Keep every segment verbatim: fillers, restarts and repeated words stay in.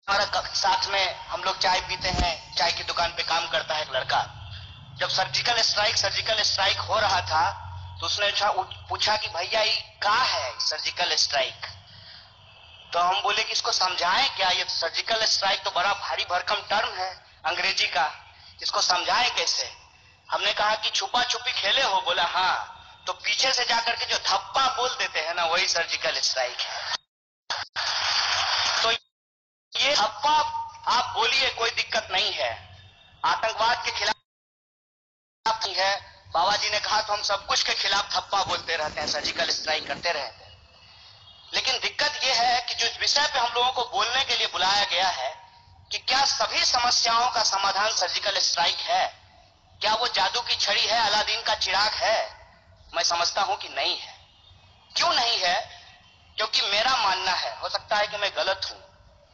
हमारा साथ में हम लोग चाय पीते हैं, चाय की दुकान पे काम करता है एक लड़का। जब सर्जिकल स्ट्राइक सर्जिकल स्ट्राइक हो रहा था तो उसने पूछा कि भैया ये क्या है सर्जिकल स्ट्राइक। तो हम बोले कि इसको समझाएं क्या, ये सर्जिकल स्ट्राइक तो बड़ा भारी भरकम टर्म है अंग्रेजी का, इसको समझाएं कैसे। हमने कहा कि छुपा छुपी खेले हो, बोला हाँ। तो पीछे से जाकर के जो धप्पा बोल देते हैं ना, वही सर्जिकल स्ट्राइक है। तो ये धप्पा आप बोलिए, कोई दिक्कत नहीं है, आतंकवाद के खिलाफ नहीं है। बाबा जी ने कहा तो हम सब कुछ के खिलाफ धप्पा बोलते रहते हैं, सर्जिकल स्ट्राइक करते रहते हैं। लेकिन दिक्कत यह है कि जो विषय पे हम लोगों को बोलने के लिए बुलाया गया है कि क्या सभी समस्याओं का समाधान सर्जिकल स्ट्राइक है, क्या वो जादू की छड़ी है, अलादीन का चिराग है? मैं समझता हूं कि नहीं है। क्यों नहीं है? क्योंकि मेरा मानना है, हो सकता है कि मैं गलत हूं,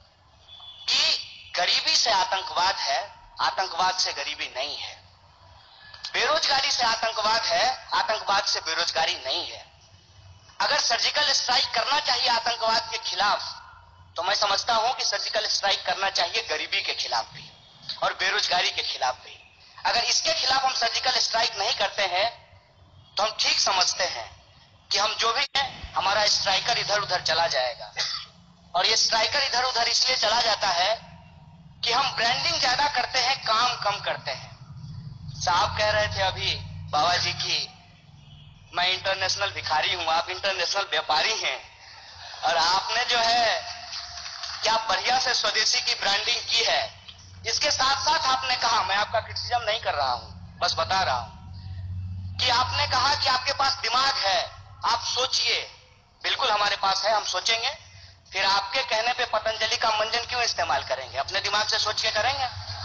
कि गरीबी से आतंकवाद है, आतंकवाद से गरीबी नहीं है। बेरोजगारी से आतंकवाद है, आतंकवाद से बेरोजगारी नहीं है। अगर सर्जिकल स्ट्राइक करना चाहिए आतंकवाद के खिलाफ, तो मैं समझता हूं कि सर्जिकल स्ट्राइक करना चाहिए गरीबी के खिलाफ भी और बेरोजगारी के खिलाफ भी। अगर इसके खिलाफ हम सर्जिकल स्ट्राइक नहीं करते हैं तो हम ठीक समझते हैं कि हम जो भी हैं, हमारा स्ट्राइकर इधर उधर चला जाएगा। और ये स्ट्राइकर इधर उधर इसलिए चला जाता है कि हम ब्रांडिंग ज्यादा करते हैं, काम कम करते हैं। साहब कह रहे थे अभी बाबा जी की, मैं इंटरनेशनल भिखारी हूं, आप इंटरनेशनल व्यापारी हैं, और आपने जो है क्या बढ़िया से स्वदेशी की ब्रांडिंग की है। इसके साथ साथ आपने कहा, मैं आपका क्रिटिसिज्म नहीं कर रहा हूं, बस बता रहा हूं कि आपने कहा कि आपके पास दिमाग है, आप सोचिए। बिल्कुल हमारे पास है, हम सोचेंगे। फिर आपके कहने पे पतंजलि का मंजन क्यों इस्तेमाल करेंगे? अपने दिमाग से सोच के करेंगे।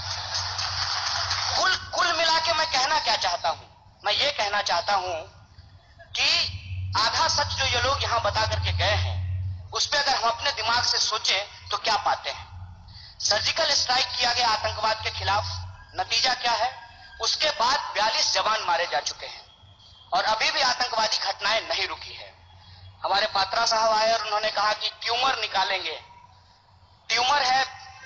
कुल कुल मिला के मैं कहना क्या चाहता हूं, मैं ये कहना चाहता हूं कि आधा सच जो ये लोग यहां बता करके गए हैं, उस पर अगर हम अपने दिमाग से सोचें तो क्या पाते हैं। सर्जिकल स्ट्राइक किया गया आतंकवाद के खिलाफ, नतीजा क्या है? उसके बाद बयालीस जवान मारे जा चुके हैं और अभी भी आतंकवादी घटनाएं नहीं रुकी है। हमारे पात्रा साहब आए और उन्होंने कहा कि ट्यूमर निकालेंगे। ट्यूमर है,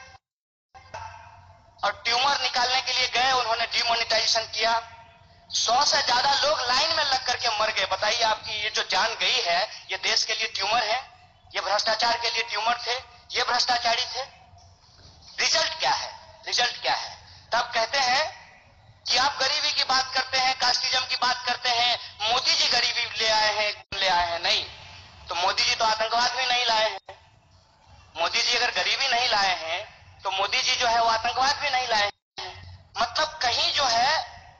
और ट्यूमर निकालने के लिए गए, उन्होंने डिमोनेटाइजेशन किया। सौ से ज्यादा लोग लाइन में लग करके मर गए। बताइए, आपकी ये जो जान गई है, ये देश के लिए ट्यूमर है, ये भ्रष्टाचार के लिए ट्यूमर थे, ये भ्रष्टाचारी थे। रिजल्ट क्या है? रिजल्ट क्या है? तब कहते हैं कि आप गरीबी की बात करते हैं, कास्टिज्म की बात करते हैं, मोदी जी गरीबी ले आए हैं, ले आए हैं। नहीं, तो मोदी जी तो आतंकवाद भी नहीं लाए हैं। मोदी जी अगर गरीबी नहीं लाए हैं तो मोदी जी जो है वो आतंकवाद भी नहीं लाए हैं। मतलब कहीं जो है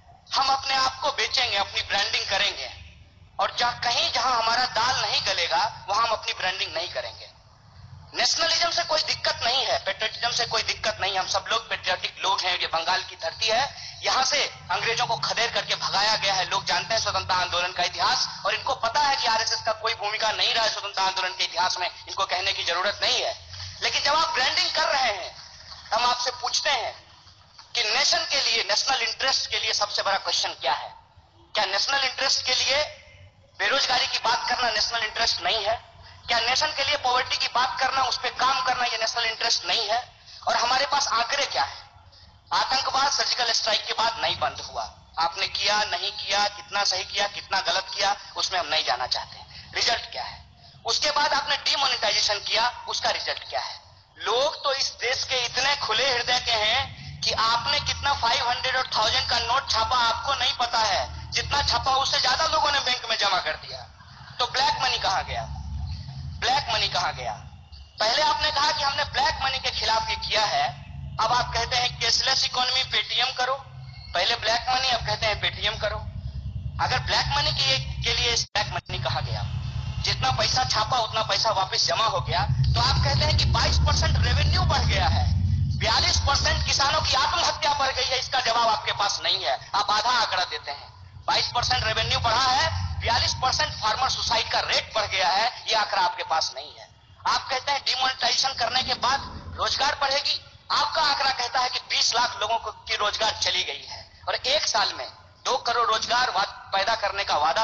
हम अपने आप को बेचेंगे, अपनी ब्रांडिंग करेंगे, और जहां कहीं जहां हमारा दाल नहीं गलेगा वहां हम अपनी ब्रांडिंग नहीं करेंगे। नेशनलिज्म से कोई दिक्कत नहीं है, पेट्रियटिज्म से कोई दिक्कत नहीं है। हम सब लोग पेट्रियाटिक लोग हैं। ये बंगाल की धरती है, यहां से अंग्रेजों को खदेड़ करके भगाया गया है। लोग जानते हैं स्वतंत्रता आंदोलन का इतिहास, और इनको पता है कि आरएसएस का कोई भूमिका नहीं रहा है स्वतंत्रता आंदोलन के इतिहास में, इनको कहने की जरूरत नहीं है। लेकिन जब आप ब्रांडिंग कर रहे हैं, हम आपसे पूछते हैं कि नेशन के लिए, नेशनल इंटरेस्ट के लिए सबसे बड़ा क्वेश्चन क्या है? क्या नेशनल इंटरेस्ट के लिए बेरोजगारी की बात करना नेशनल इंटरेस्ट नहीं है? क्या नेशन के लिए पॉवर्टी की बात करना, उस पर काम करना, यह नेशनल इंटरेस्ट नहीं है? और हमारे पास आंकड़े क्या है? आतंकवाद सर्जिकल स्ट्राइक के बाद नहीं बंद हुआ। आपने किया, नहीं किया, कितना सही किया, कितना गलत किया, उसमें हम नहीं जाना चाहते। रिजल्ट क्या है? उसके बाद आपने डिमोनेटाइजेशन किया, उसका रिजल्ट क्या है? लोग तो इस देश के इतने खुले हृदय के हैं कि आपने कितना फाइव हंड्रेड और थाउजेंड का नोट छापा आपको नहीं पता है। जितना छापा उससे ज्यादा लोगों ने बैंक में जमा कर दिया। तो ब्लैक मनी कहां गया? ब्लैक मनी कहां गया? पहले आपने कहा कि हमने ब्लैक मनी के खिलाफ ये किया है, अब आप कहते हैं कैशलेस इकोनॉमी, पेटीएम करो। पहले ब्लैक मनी, अब कहते हैं पेटीएम करो। अगर ब्लैक मनी के, के लिए ब्लैक मनी कहां गया? जितना पैसा छापा उतना पैसा वापस जमा हो गया। तो आप कहते हैं कि बाईस परसेंट रेवेन्यू बढ़ गया है, बयालीस परसेंट किसानों की आत्महत्या बढ़ गई है। इसका जवाब आपके पास नहीं है, आप आधा आंकड़ा देते हैं। बाईस परसेंट रेवेन्यू बढ़ा है, बयालीस परसेंट फार्मर सुसाइड का रेट बढ़ गया है, यह आंकड़ा आपके पास नहीं है। आप कहते हैं डिमोनेटाइजेशन करने के बाद रोजगार बढ़ेगी, आपका आंकड़ा कहता है कि बीस लाख लोगों की रोजगार चली गई है। और एक साल में दो करोड़ रोजगार पैदा करने का वादा